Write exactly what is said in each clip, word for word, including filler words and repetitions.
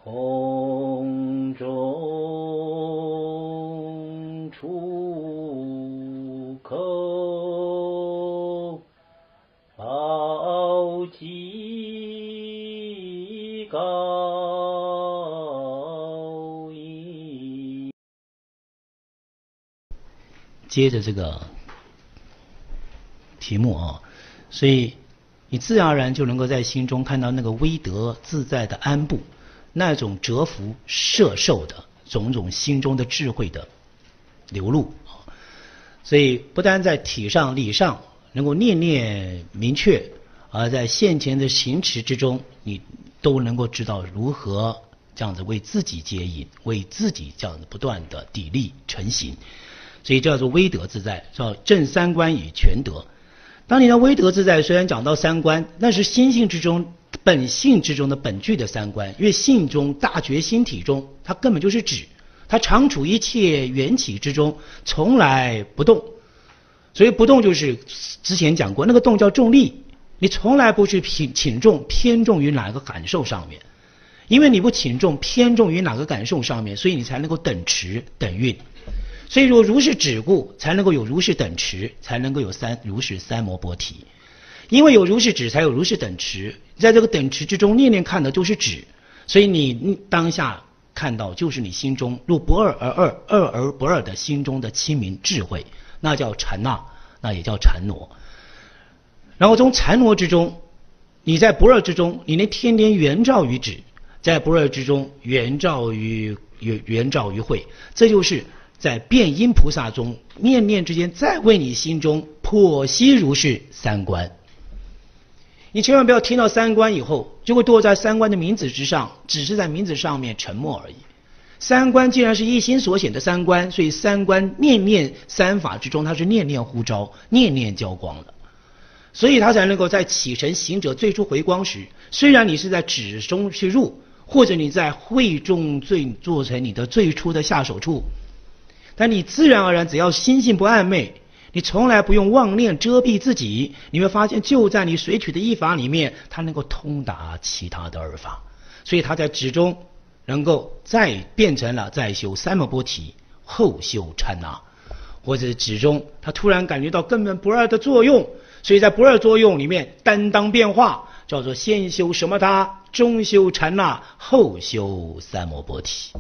空中出口，宝鸡高音。接着这个题目啊，所以你自然而然就能够在心中看到那个威德自在的安步，那种折服摄受的种种心中的智慧的流露啊。所以不单在体上理上能够念念明确，而在现前的行持之中，你都能够知道如何这样子为自己接引，为自己这样子不断的砥砺成型。所以叫做威德自在，叫正三观与全德。当你的威德自在，虽然讲到三观，那是心性之中本性之中的本具的三观，因为性中大觉心体中，它根本就是指，它常处一切缘起之中，从来不动。所以不动就是之前讲过，那个动叫重力，你从来不去品请重偏重于哪个感受上面，因为你不请重偏重于哪个感受上面，所以你才能够等持等运。所以说如是止故，才能够有如是等持，才能够有三如是三摩波提。因为有如是止，才有如是等持，在这个等持之中，念念看的都是止，所以你当下看到就是你心中入不二而二，二而不二的心中的清明智慧，那叫禅那，那也叫禅挪。然后从禅挪之中，你在不二之中，你能天天圆照于止，在不二之中圆照于圆圆照于慧，这就是在辩音菩萨中，念念之间再为你心中剖析如是三观。你千万不要听到三观以后，就会堕在三观的名字之上，只是在名字上面沉默而已。三观既然是一心所显的三观，所以三观念念三法之中，它是念念呼召，念念交光的，所以它才能够在启程行者最初回光时，虽然你是在止中去入，或者你在慧中最做成你的最初的下手处，但你自然而然只要心性不暧昧，你从来不用妄念遮蔽自己，你会发现就在你随取的一法里面，它能够通达其他的二法，所以它在止中能够再变成了再修三摩波提，后修禅那，或者止中它突然感觉到根本不二的作用，所以在不二作用里面担当变化，叫做先修什么他，中修禅那，后修三摩波提。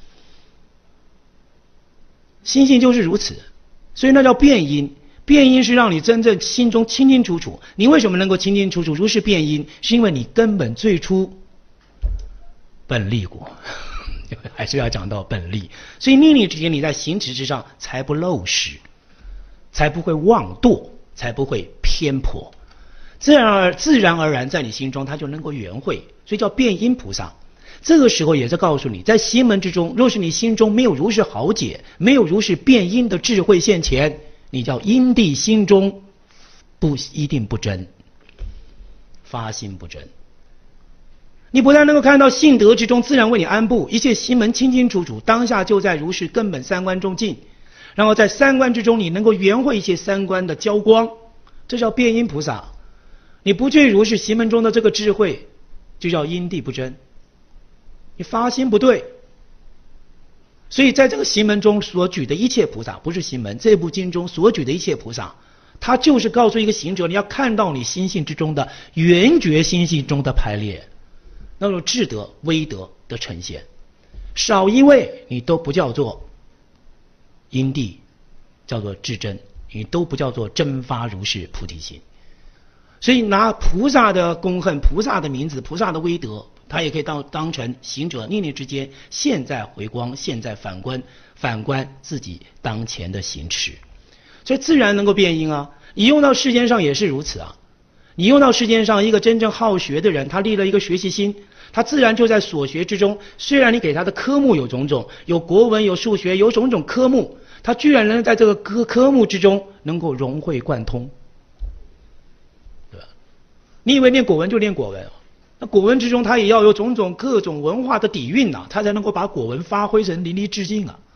心性就是如此，所以那叫变因。变因是让你真正心中清清楚楚。你为什么能够清清楚楚如是变因？是因为你根本最初本力果，还是要讲到本力。所以念念之间，你在行持之上才不漏失，才不会妄堕，才不会偏颇，自然而自然而然在你心中，它就能够圆会，所以叫变因菩萨。这个时候也是告诉你，在行门之中，若是你心中没有如是豪解，没有如是变因的智慧现前，你叫因地心中不一定不真，发心不真。你不但能够看到性德之中自然为你安步，一切行门清清楚楚，当下就在如是根本三观中进，然后在三观之中你能够圆会一切三观的交光，这叫变因菩萨。你不具如是行门中的这个智慧，就叫因地不真，你发心不对。所以在这个行门中所举的一切菩萨，不是行门，这部经中所举的一切菩萨，它就是告诉一个行者，你要看到你心性之中的圆觉心性中的排列，那种智德威德的呈现，少一位你都不叫做因地，叫做至真，你都不叫做真发如是菩提心。所以拿菩萨的功恨，菩萨的名字，菩萨的威德，它也可以当当成行者念念之间，现在回光，现在反观，反观自己当前的行持，所以自然能够变因啊。你用到世间上也是如此啊。你用到世间上一个真正好学的人，他立了一个学习心，他自然就在所学之中，虽然你给他的科目有种种，有国文，有数学，有种种科目，他居然能在这个科科目之中能够融会贯通，对吧？你以为念古文就念古文，那古文之中他也要有种种各种文化的底蕴啊，他才能够把古文发挥成淋漓尽致啊。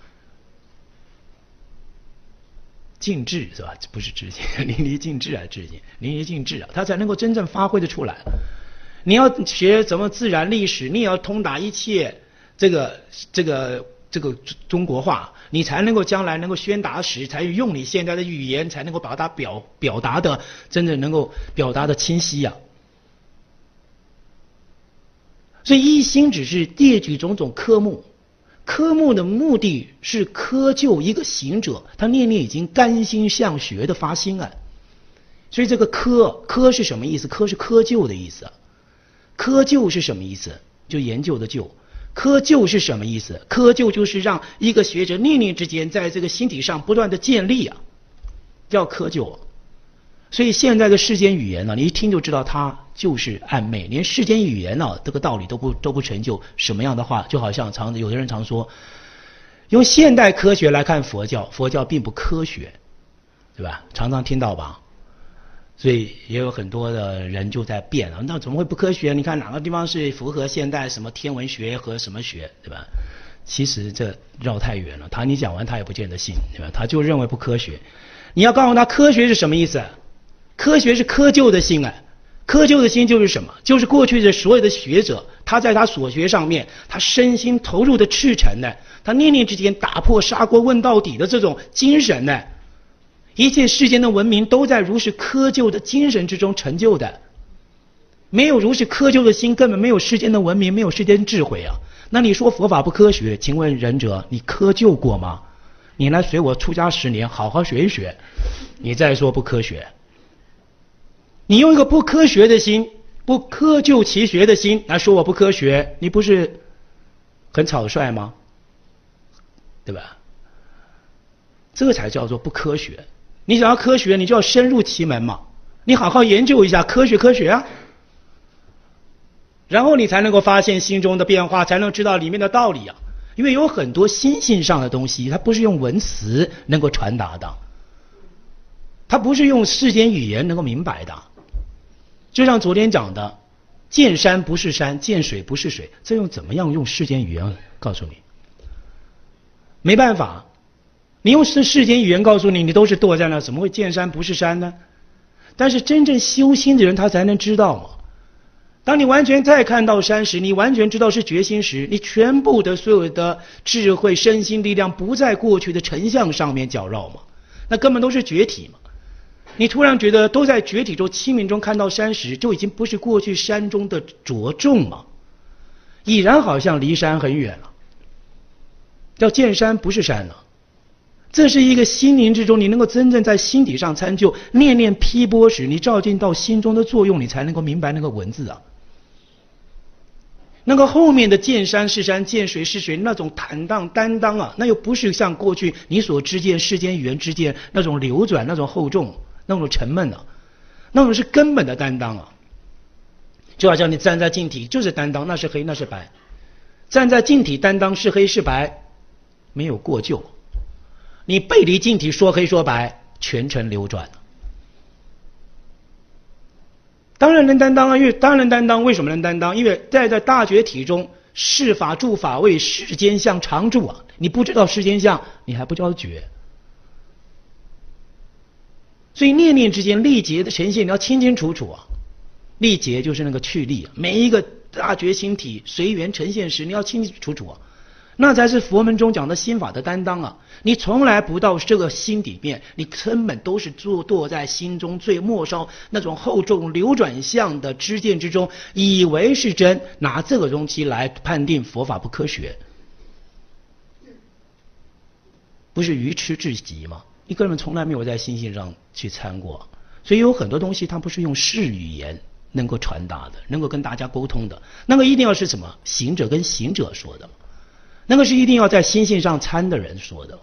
尽致是吧？不是致敬，淋漓尽致啊，致敬淋漓尽致啊，他才能够真正发挥得出来。 你要学怎么自然历史，你也要通达一切这个这个这个中国话，你才能够将来能够宣达时，才用你现在的语言，才能够把它表表达的真正能够表达的清晰呀、啊。所以一心只是列举种种科目，科目的目的是科就一个行者，他念念已经甘心向学的发心啊。所以这个科科是什么意思？科是窠臼的意思。窠臼是什么意思？就研究的究。窠臼是什么意思？窠臼就是让一个学者念念之间在这个心体上不断的建立啊，叫窠臼。所以现在的世间语言呢、啊，你一听就知道它就是暧昧，连世间语言呢、啊、这个道理都不都不成就。什么样的话，就好像常有的人常说，用现代科学来看佛教，佛教并不科学，对吧？常常听到吧？所以也有很多的人就在辩啊，那怎么会不科学？你看哪个地方是符合现代什么天文学和什么学，对吧？其实这绕太远了，他你讲完他也不见得信，对吧？他就认为不科学。你要告诉他科学是什么意思？科学是窠臼的心啊，窠臼的心就是什么？就是过去的所有的学者，他在他所学上面，他身心投入的赤诚呢，他念念之间打破砂锅问到底的这种精神呢。一切世间的文明都在如是窠臼的精神之中成就的，没有如是窠臼的心，根本没有世间的文明，没有世间智慧啊！那你说佛法不科学，请问仁者，你窠臼过吗？你来随我出家十年，好好学一学，你再说不科学。你用一个不科学的心，不窠臼其学的心来说我不科学，你不是很草率吗？对吧？这个才叫做不科学。你想要科学，你就要深入其门嘛，你好好研究一下科学科学啊，然后你才能够发现心中的变化，才能知道里面的道理啊。因为有很多心性上的东西，它不是用文词能够传达的，它不是用世间语言能够明白的。就像昨天讲的，见山不是山，见水不是水，这用怎么样用世间语言告诉你？没办法。你用世世间语言告诉你，你都是堕在那，怎么会见山不是山呢？但是真正修心的人，他才能知道嘛。当你完全再看到山时，你完全知道是决心时，你全部的所有的智慧、身心力量不在过去的成相上面搅扰嘛，那根本都是觉体嘛。你突然觉得都在觉体中、清明中看到山时，就已经不是过去山中的着重嘛，已然好像离山很远了，叫见山不是山了。这是一个心灵之中，你能够真正在心底上参究，念念批拨时，你照进到心中的作用，你才能够明白那个文字啊。那个后面的见山是山，见水是水，那种坦荡担当啊，那又不是像过去你所知见世间语言之间那种流转、那种厚重、那种沉闷啊，那种是根本的担当啊。就好像你站在镜体，就是担当，那是黑，那是白。站在镜体担当是黑是白，没有过旧。你背离镜体说黑说白，全程流转。当然能担当啊，因为当然能担当，为什么能担当？因为在这大觉体中，事法住法位，世间相常住啊。你不知道世间相，你还不叫觉。所以念念之间力竭的呈现，你要清清楚楚啊。力竭就是那个去力，每一个大觉心体随缘呈现时，你要清清楚楚啊。那才是佛门中讲的心法的担当啊！你从来不到这个心里面，你根本都是坐堕在心中最末梢那种厚重流转相的知见之中，以为是真，拿这个东西来判定佛法不科学，不是愚痴至极吗？你根本从来没有在心性上去参过，所以有很多东西它不是用世语言能够传达的，能够跟大家沟通的，那个一定要是什么行者跟行者说的。那个是一定要在心性上参的人说的，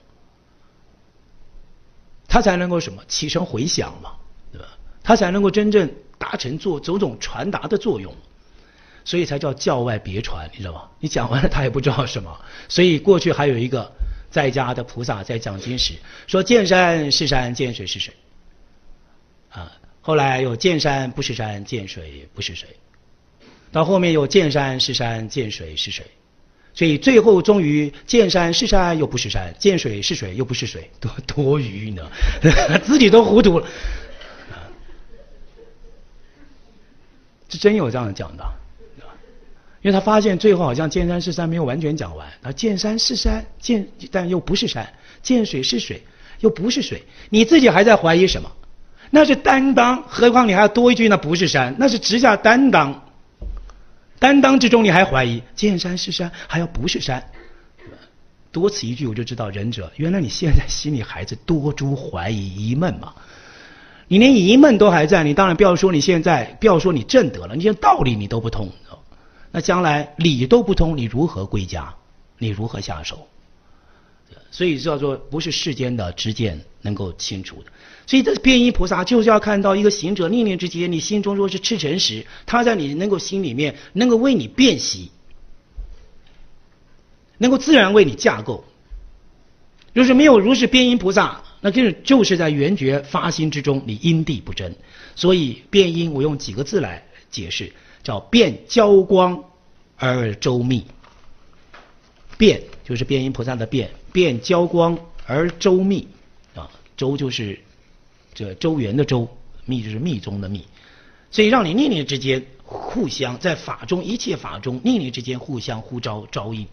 他才能够什么起身回响嘛，对吧？他才能够真正达成做种种传达的作用，所以才叫教外别传，你知道吗？你讲完了他也不知道什么。所以过去还有一个在家的菩萨在讲经时说见山是山，见水是水，啊，后来有见山不是山，见水不是水，到后面有见山是山，见水是水。所以最后终于见山是山又不是山，见水是水又不是水，多多余呢，自己都糊涂了。 是真有这样讲的。因为他发现最后好像见山是山没有完全讲完，啊，见山是山，见但又不是山，见水是水，又不是水，你自己还在怀疑什么？那是担当，何况你还要多一句那不是山，那是直下担当。担当之中你还怀疑见山是山，还要不是山，多此一句我就知道仁者，原来你现在心里还是多诸怀疑疑闷嘛。你连疑闷都还在，你当然不要说你现在，不要说你正得了，你连道理你都不通。那将来理都不通，你如何归家？你如何下手？所以叫做不是世间的知见能够清楚的。所以这辩音菩萨就是要看到一个行者念念之间，你心中若是赤诚时，他在你能够心里面能够为你辨析，能够自然为你架构。若是没有如是辩音菩萨，那就是就是在圆觉发心之中，你因地不真。所以辩音我用几个字来解释。叫辩交光而周密，辩就是辩音菩萨的辩，辩交光而周密啊，周就是这周圆的周，密就是密宗的密，所以让你念念之间互相在法中一切法中念念之间互相呼召招应，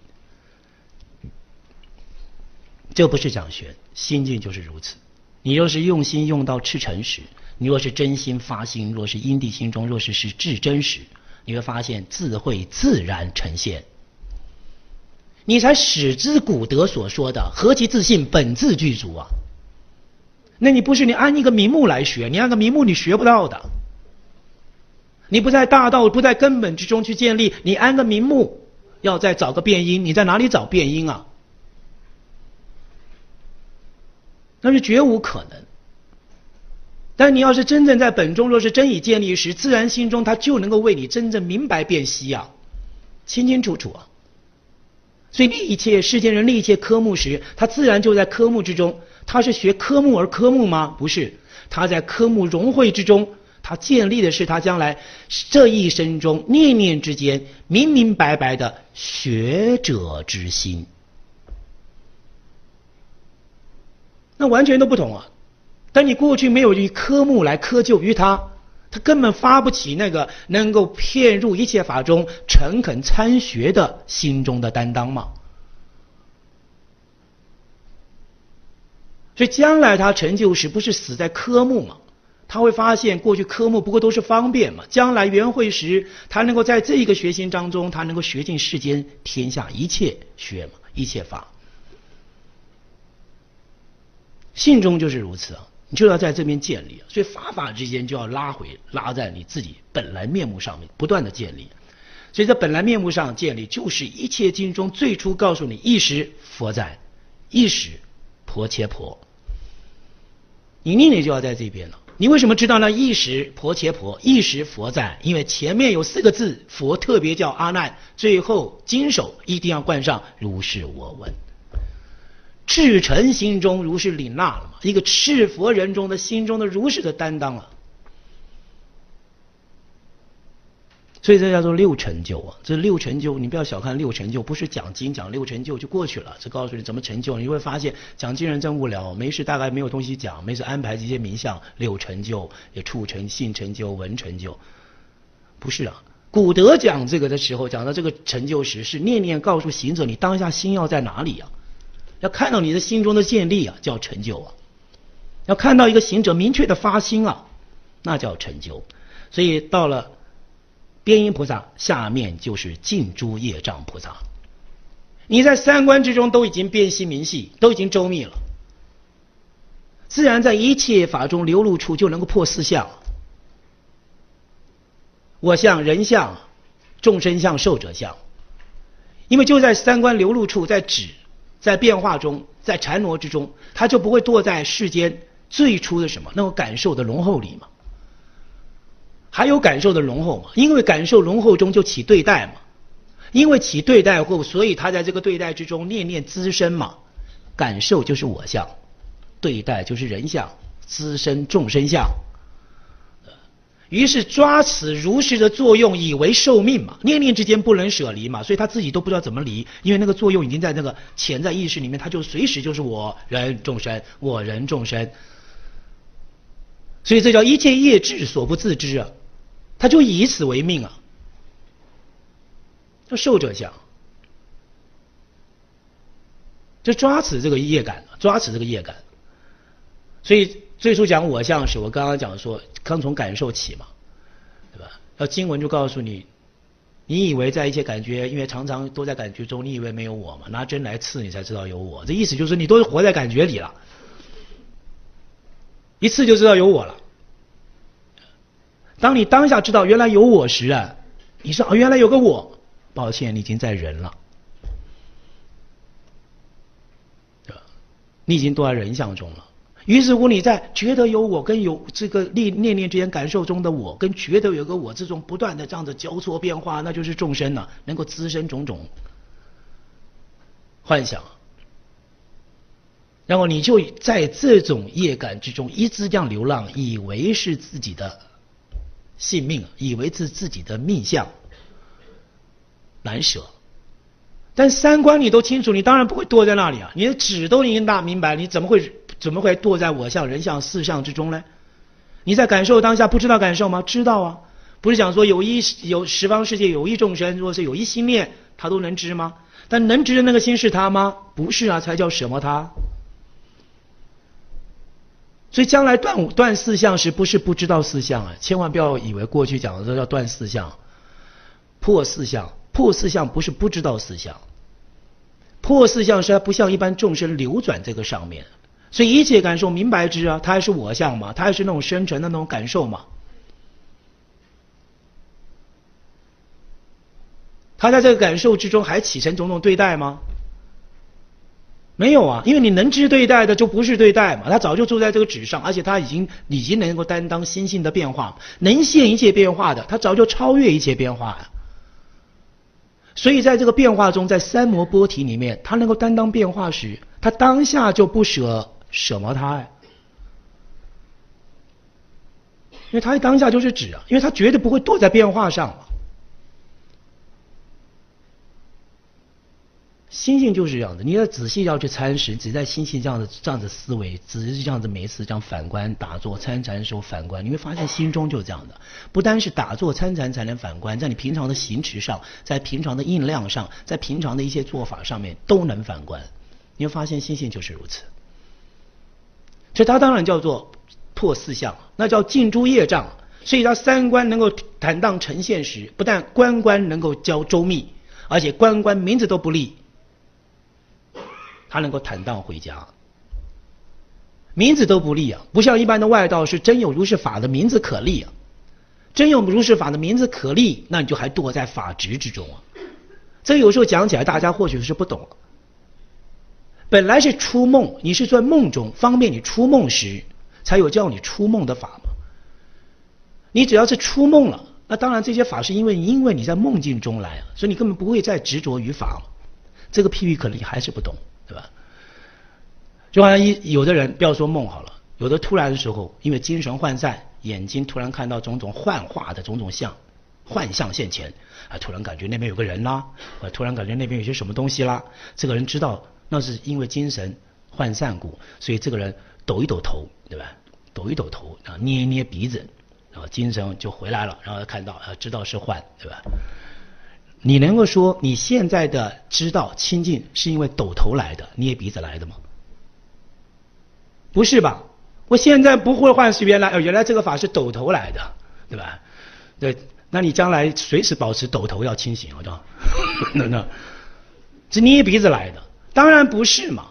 这不是讲玄，心境就是如此。你若是用心用到赤诚时，你若是真心发心，若是因地心中，若是是至真时，你会发现智慧自然呈现，你才使之古德所说的何其自信本自具足啊！那你不是你按一个名目来学，你按个名目你学不到的。你不在大道不在根本之中去建立，你按个名目要再找个变因，你在哪里找变因啊？那是绝无可能。但你要是真正在本中，若是真已建立时，自然心中他就能够为你真正明白辨析啊，清清楚楚啊。所以立一切世间人立一切科目时，他自然就在科目之中。他是学科目而科目吗？不是，他在科目融会之中，他建立的是他将来这一生中念念之间明明白白的学者之心。那完全都不同啊。但你过去没有以科目来窠臼于他，他根本发不起那个能够遍入一切法中诚恳参学的心中的担当嘛。所以将来他成就时不是死在科目嘛，他会发现过去科目不过都是方便嘛，将来圆会时他能够在这个学心当中，他能够学尽世间天下一切学嘛，一切法。信中就是如此啊，你就要在这边建立，所以法法之间就要拉回，拉在你自己本来面目上面，不断的建立。所以在本来面目上建立，就是一切经中最初告诉你：一时佛在，一时婆伽婆。你念念就要在这边了。你为什么知道那一时婆伽婆，一时佛在？因为前面有四个字，佛特别叫阿难，最后经首一定要冠上如是我闻。至诚心中如是领纳了嘛，一个赤佛人中的心中的如是的担当了。所以这叫做六成就啊！这六成就，你不要小看六成就，不是讲经讲六成就就过去了，只告诉你怎么成就。你会发现讲经人真无聊，没事大概没有东西讲，没事安排这些名相，六成就也触成性成就、闻成就，不是啊。古德讲这个的时候，讲到这个成就时，是念念告诉行者，你当下心要在哪里啊？要看到你的心中的建立啊，叫成就啊；要看到一个行者明确的发心啊，那叫成就。所以到了边音菩萨，下面就是净诸业障菩萨。你在三观之中都已经辨析明细，都已经周密了，自然在一切法中流露处就能够破四相：我相、人相、众生相、寿者相。因为就在三观流露处，在指在变化中，在缠挪之中，他就不会堕在世间最初的什么那种感受的浓厚里嘛。还有感受的浓厚嘛，因为感受浓厚中就起对待嘛，因为起对待后，所以他在这个对待之中念念滋生嘛。感受就是我相，对待就是人相，滋生众生相。于是抓此如是的作用，以为受命嘛，念念之间不能舍离嘛，所以他自己都不知道怎么离，因为那个作用已经在那个潜在意识里面，他就随时就是我人众生，我人众生，所以这叫一切业智所不自知啊。 他就以此为命啊，就受者相，就抓持这个业感，抓持这个业感。所以最初讲我相时，我刚刚讲说，刚从感受起嘛，对吧？要经文就告诉你，你以为在一切感觉，因为常常都在感觉中，你以为没有我嘛？拿针来刺你才知道有我，这意思就是你都是活在感觉里了，一刺就知道有我了。当你当下知道原来有我时啊，你说哦，原来有个我，抱歉，你已经在人了，对吧？你已经都在人相中了。于是乎，你在觉得有我跟有这个念念念之间感受中的我，跟觉得有个我这种不断的这样子交错变化，那就是众生了，能够滋生种种幻想。然后你就在这种业感之中一直这样流浪，以为是自己的性命，以为是自己的命相，难舍。但三观你都清楚，你当然不会堕在那里啊！你的指都已经大明白，你怎么会怎么会堕在我相、人相、四相之中呢？你在感受当下不知道感受吗？知道啊！不是讲说有一有十方世界有一众生，若是有一心念，他都能知吗？但能知的那个心是他吗？不是啊，才叫什么他？所以将来断断四相时，不是不知道四相啊！千万不要以为过去讲的都叫断四相、破四相。破四相不是不知道四相，破四相是它不像一般众生流转这个上面，所以一切感受明白之啊，它还是我相嘛，它还是那种深沉的那种感受嘛。它在这个感受之中还起成种种对待吗？没有啊，因为你能知对待的就不是对待嘛，它早就住在这个纸上，而且它已经已经能够担当心性的变化，能现一切变化的，它早就超越一切变化呀。所以在这个变化中，在三摩波提里面，他能够担当变化时，他当下就不舍什么他呀，因为他当下就是指啊，因为他绝对不会堕在变化上嘛。心性就是这样的，你要仔细要去参识，只在心性这样的这样的思维，只是这样子每一次这样反观打坐参禅的时候反观，你会发现心中就是这样的。不单是打坐参禅才能反观，在你平常的行持上，在平常的应量上，在平常的一些做法上面都能反观，你会发现心性就是如此。所以它当然叫做破四相，那叫尽诸业障。所以它三观能够坦荡呈现时，不但观观能够交周密，而且观观名字都不立。他能够坦荡回家，名字都不立啊，不像一般的外道是真有如是法的名字可立啊，真有如是法的名字可立，那你就还堕在法执之中啊。这有时候讲起来大家或许是不懂，本来是出梦，你是在梦中，方便你出梦时才有叫你出梦的法嘛。你只要是出梦了，那当然这些法是因为因为你在梦境中来，所以你根本不会再执着于法了。这个譬喻可能你还是不懂，对吧？就好像一有的人不要说梦好了，有的突然的时候因为精神涣散，眼睛突然看到种种幻化的种种相幻象现前啊，突然感觉那边有个人啦，或突然感觉那边有些什么东西啦，这个人知道那是因为精神涣散故，所以这个人抖一抖头，对吧？抖一抖头啊，捏一捏鼻子，然后精神就回来了，然后看到啊，知道是幻，对吧？你能够说你现在的知道清净是因为抖头来的，捏鼻子来的吗？不是吧？我现在不会换是原来，哦，原来这个法是抖头来的，对吧？对，那你将来随时保持抖头要清醒，好吧？那那是捏鼻子来的，当然不是嘛。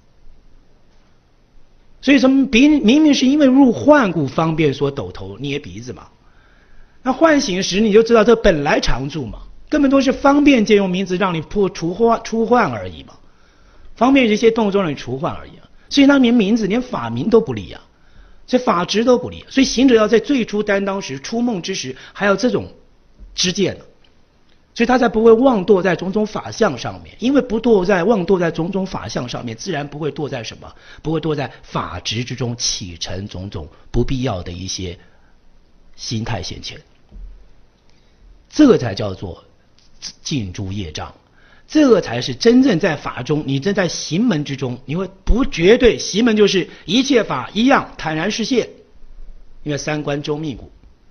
所以什么明明明是因为入幻故方便说抖头捏鼻子嘛？那唤醒时你就知道这本来常住嘛。根本都是方便借用名字让你破除幻出幻而已嘛，方便这些动作让你除幻而已啊。所以他连名字连法名都不立啊，所以法执都不立。所以行者要在最初担当时出梦之时还有这种知见呢，所以他才不会妄堕在种种法相上面，因为不堕在妄堕在种种法相上面，自然不会堕在什么，不会堕在法执之中起成种种不必要的一些心态现前，这个才叫做尽诸业障，这个才是真正在法中，你正在行门之中，你会不绝对行门就是一切法一样坦然实现，因为三观周密故。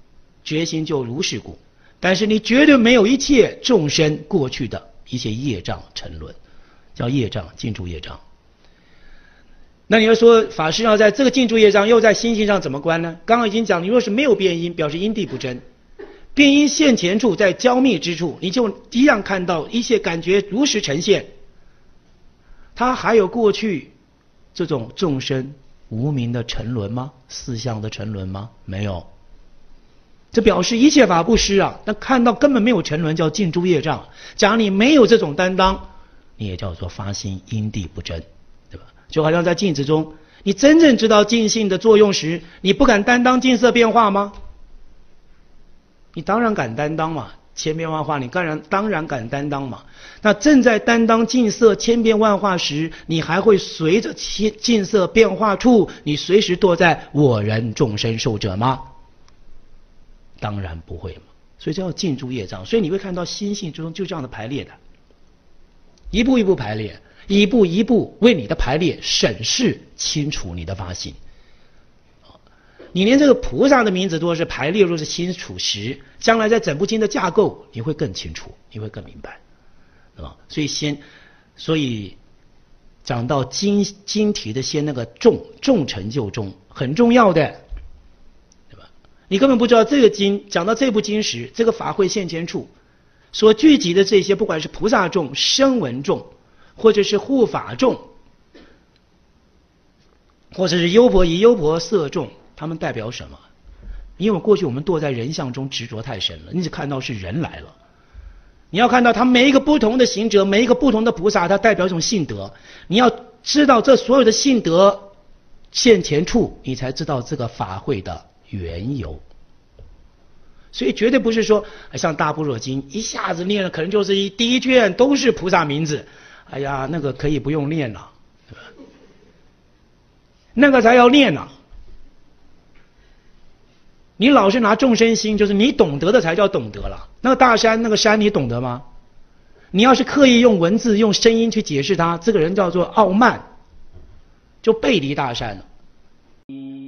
决心就如是故。但是你绝对没有一切众生过去的一些业障沉沦，叫业障，禁住业障。那你要说法师要在这个禁住业障又在心性上怎么观呢？刚刚已经讲，你若是没有变因，表示因地不真。变因现前处，在交密之处，你就一样看到一切感觉如实呈现。它还有过去这种众生无明的沉沦吗？四相的沉沦吗？没有。这表示一切法不施啊，但看到根本没有沉沦，叫禁住业障。假如你没有这种担当，你也叫做发心因地不真，对吧？就好像在镜子中，你真正知道净性的作用时，你不敢担当净色变化吗？你当然敢担当嘛，千变万化，你当然当然敢担当嘛。那正在担当净色千变万化时，你还会随着净色变化处，你随时堕在我人众生受者吗？当然不会嘛。所以这叫禁住业障。所以你会看到心性之中就这样的排列的，一步一步排列，一步一步为你的排列审视清楚你的发心。你连这个菩萨的名字都是排列若是清楚时，将来在整部经的架构你会更清楚，你会更明白，对吧？所以先，所以讲到经经题的先那个重重成就重很重要的，对吧？你根本不知道这个经讲到这部经时，这个法会现前处所聚集的这些，不管是菩萨众、声闻众，或者是护法众，或者是优婆夷、优婆塞众。他们代表什么？因为过去我们堕在人相中执着太深了，你只看到是人来了。你要看到他每一个不同的行者，每一个不同的菩萨，它代表一种性德。你要知道这所有的性德现前处，你才知道这个法会的缘由。所以绝对不是说像大般若经一下子念了，可能就是一第一卷都是菩萨名字，哎呀，那个可以不用念了，对吧？那个才要念呢、啊。你老是拿众生心，就是你懂得的才叫懂得了。那个大山，那个山你懂得吗？你要是刻意用文字、用声音去解释它，这个人叫做傲慢，就背离大山了。